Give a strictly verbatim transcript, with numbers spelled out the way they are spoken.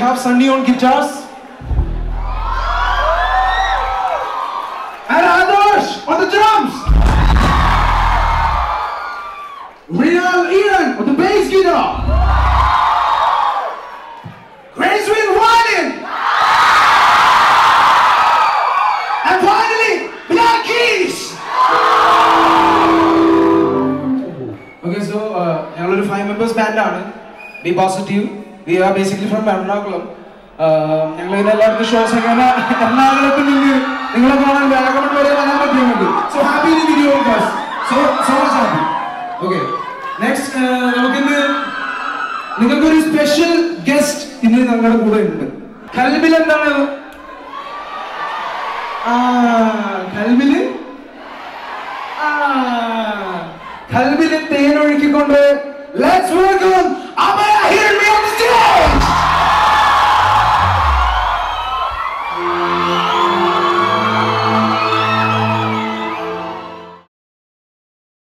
have Sunny on guitars. And Adarsh on the drums. Real Iran on the bass guitar. Grace Wind violin. And finally, Black Keys. Okay, so uh, we are a five members band. Bepositive. We are basically from Ernakulam. Uh, we are shows. We are so happy to video with us. So, so much happy. Okay. Next, we have a special guest in the Kalbil and Ah, Kalbil? Ah, Kalbil and Taylor. Let's welcome Abhaya!